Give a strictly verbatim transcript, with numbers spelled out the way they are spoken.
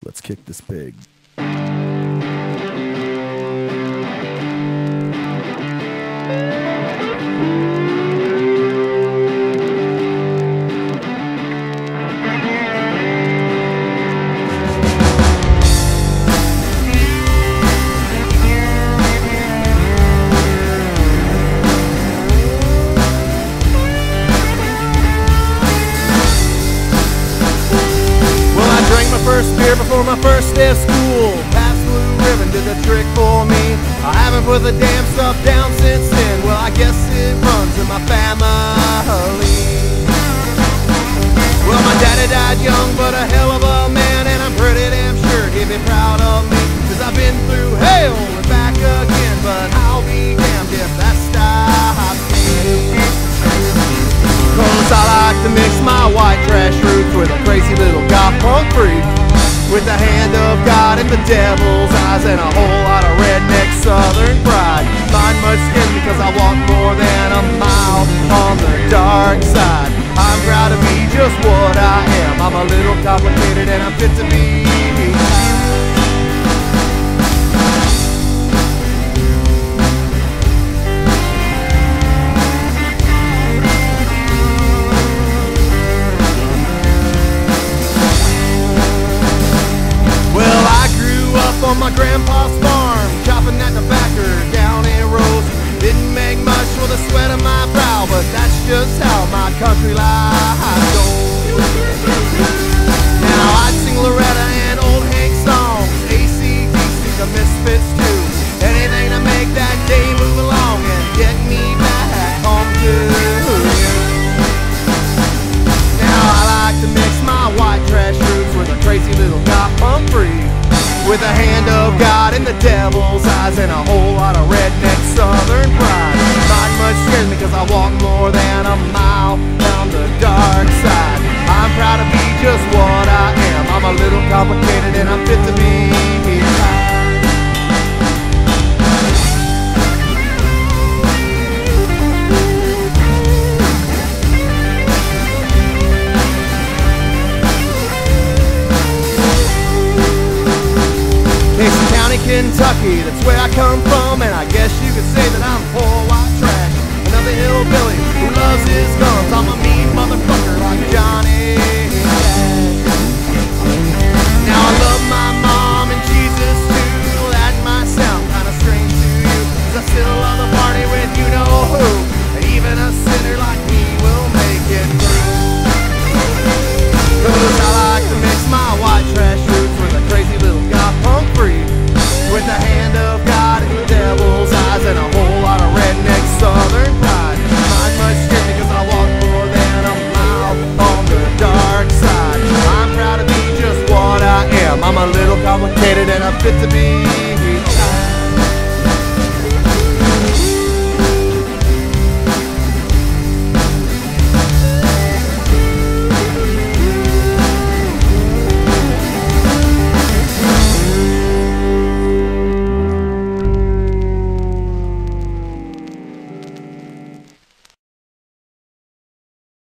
Let's kick this pig. First beer before my first day of school. Past Blue Ribbon did the trick for me. I haven't put the damn stuff down since then. Well, I guess it runs in my family. Well, my daddy died young, but a hell of a man, and I'm pretty damn sure he'd be proud of me. Cause I've been through hell and back again, but I'll be damned if that stops me. Cause I like to mix my white trash roots with a crazy little goth punk freak, with the hand of God and the devil's eyes and a whole lot of redneck southern pride. Not much skin because I walk more than a mile on the dark side. I'm proud to be just what I am. I'm a little complicated and I'm fit to be. On my grandpa's farm, chopping that tobacco down in rows. Didn't make much for the sweat of my brow, but that's just how my country life goes. Now I'd sing Loretta and old Hank songs, A C D C, the Misfits too. Anything to make that day move along and get me back home to you. Now I like to mix my white trash roots with a crazy little goth punk freak, with the hand of God and the devil's eyes and a whole lot of redneck southern pride. Not much scares me cause I walk more than a mile down the dark side. I'm proud to be just what I am. I'm a little complicated and I'm fit to be. Kentucky, that's where I come from, and I guess you could say that I'm poor white trash. Another hillbilly who loves his guns. I'm a mean